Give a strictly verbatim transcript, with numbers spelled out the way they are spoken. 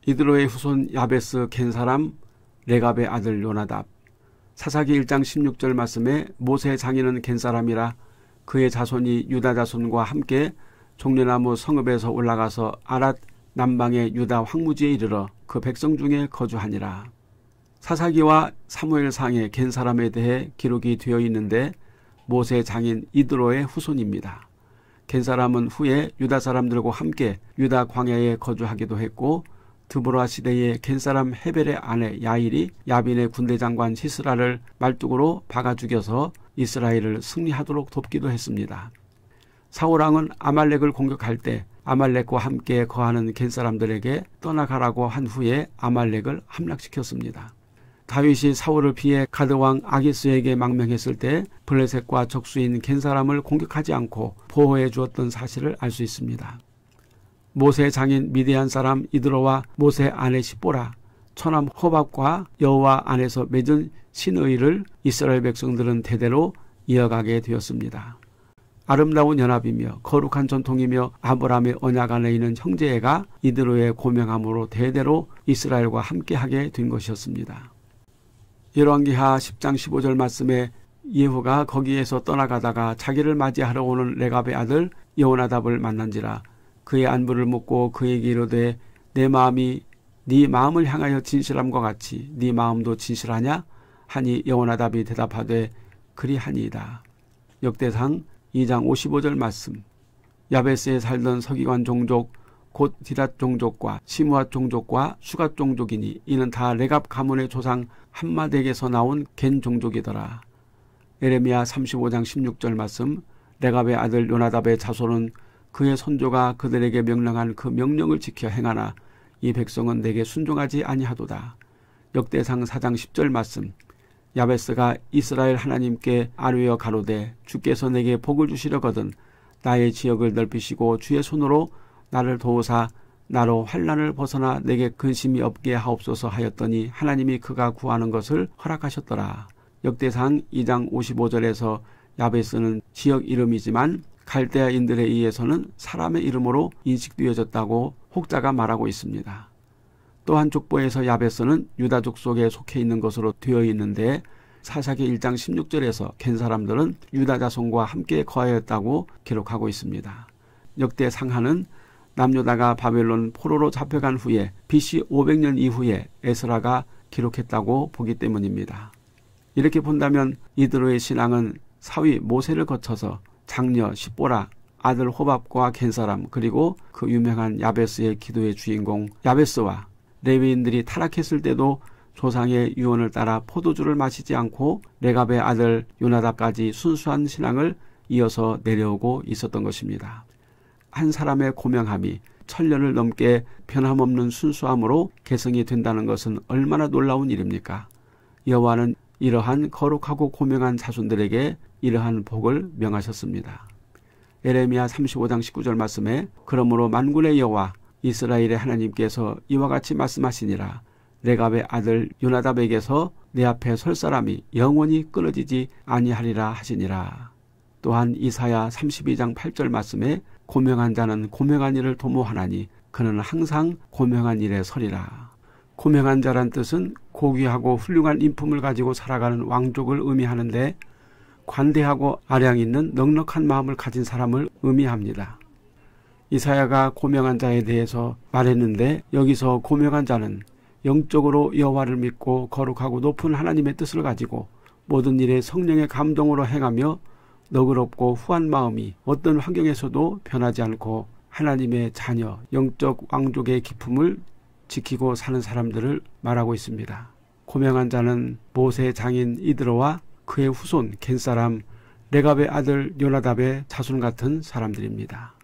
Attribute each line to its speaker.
Speaker 1: 이드로의 후손 야베스 겐 사람 레갑의 아들 요나답. 사사기 일 장 십육 절 말씀에 모세의 장인은 겐 사람이라 그의 자손이 유다 자손과 함께 종려나무 성읍에서 올라가서 아랏 남방의 유다 황무지에 이르러 그 백성 중에 거주하니라. 사사기와 사무엘상의 겐 사람에 대해 기록이 되어 있는데 모세의 장인 이드로의 후손입니다. 겐 사람은 후에 유다 사람들과 함께 유다 광야에 거주하기도 했고 드보라 시대의 겐 사람 헤벨의 아내 야일이 야빈의 군대 장관 시스라를 말뚝으로 박아 죽여서 이스라엘을 승리하도록 돕기도 했습니다. 사울왕은 아말렉을 공격할 때 아말렉과 함께 거하는 겐 사람들에게 떠나가라고 한 후에 아말렉을 함락시켰습니다. 다윗이 사울을 피해 가드왕 아기스에게 망명했을 때 블레셋과 적수인 겐 사람을 공격하지 않고 보호해 주었던 사실을 알 수 있습니다. 모세의 장인 미디안 사람 이드로와 모세의 아내 십보라, 처남 호밥과 여호와 안에서 맺은 신의를 이스라엘 백성들은 대대로 이어가게 되었습니다. 아름다운 연합이며 거룩한 전통이며 아브라함의 언약 안에 있는 형제애가 이드로의 고명함으로 대대로 이스라엘과 함께하게 된 것이었습니다. 열왕기하 십 장 십오 절 말씀에 예후가 거기에서 떠나가다가 자기를 맞이하러 오는 레갑의 아들 여호나답을 만난지라 그의 안부를 묻고 그에게 이르되 내 마음이 네 마음을 향하여 진실함과 같이 네 마음도 진실하냐 하니 여호나답이 대답하되 그리하니이다. 역대상 이 장 오십오 절 말씀. 야베스에 살던 서기관 종족 곧 디닷 종족과 시므앗 종족과 수갓 종족이니 이는 다 레갑 가문의 조상 함맛에게서 나온 겐 종족이더라. 에레미야 삼십오 장 십육 절 말씀. 레갑의 아들 요나답의 자손은 그의 선조가 그들에게 명령한 그 명령을 지켜 행하나 이 백성은 내게 순종하지 아니하도다. 역대상 사 장 십 절 말씀. 야베스가 이스라엘 하나님께 아뢰어 가로되 주께서 내게 복을 주시려거든 나의 지역을 넓히시고 주의 손으로 나를 도우사 나로 환난을 벗어나 내게 근심이 없게 하옵소서 하였더니 하나님이 그가 구하는 것을 허락하셨더라. 역대상 이 장 오십오 절에서 야베스는 지역 이름이지만 갈대아인들에 의해서는 사람의 이름으로 인식되어졌다고 혹자가 말하고 있습니다. 또한 족보에서 야베스는 유다족 속에 속해 있는 것으로 되어 있는데 사사기 일 장 십육 절에서 겐 사람들은 유다 자손과 함께 거하였다고 기록하고 있습니다. 역대 상하는 남유다가 바벨론 포로로 잡혀간 후에 비씨 오백 년 이후에 에스라가 기록했다고 보기 때문입니다. 이렇게 본다면 이드로의 신앙은 사위 모세를 거쳐서 장녀 십보라, 아들 호밥과 겐 사람 그리고 그 유명한 야베스의 기도의 주인공 야베스와 레위인들이 타락했을 때도 조상의 유언을 따라 포도주를 마시지 않고 레갑의 아들 요나답까지 순수한 신앙을 이어서 내려오고 있었던 것입니다. 한 사람의 고명함이 천년을 넘게 변함없는 순수함으로 계승이 된다는 것은 얼마나 놀라운 일입니까? 여호와는 이러한 거룩하고 고명한 자손들에게 이러한 복을 명하셨습니다. 에레미야 삼십오 장 십구 절 말씀에 그러므로 만군의 여호와 이스라엘의 하나님께서 이와 같이 말씀하시니라 레갑의 아들 요나답에게서 내 앞에 설 사람이 영원히 끊어지지 아니하리라 하시니라. 또한 이사야 삼십이 장 팔 절 말씀에 고명한 자는 고명한 일을 도모하나니 그는 항상 고명한 일에 서리라. 고명한 자란 뜻은 고귀하고 훌륭한 인품을 가지고 살아가는 왕족을 의미하는데 관대하고 아량 있는 넉넉한 마음을 가진 사람을 의미합니다. 이사야가 고명한 자에 대해서 말했는데 여기서 고명한 자는 영적으로 여호와를 믿고 거룩하고 높은 하나님의 뜻을 가지고 모든 일에 성령의 감동으로 행하며 너그럽고 후한 마음이 어떤 환경에서도 변하지 않고 하나님의 자녀, 영적 왕족의 기품을 지키고 사는 사람들을 말하고 있습니다. 고명한 자는 모세의 장인 이드로와 그의 후손 겐 사람 레갑의 아들 요나답의 자손 같은 사람들입니다.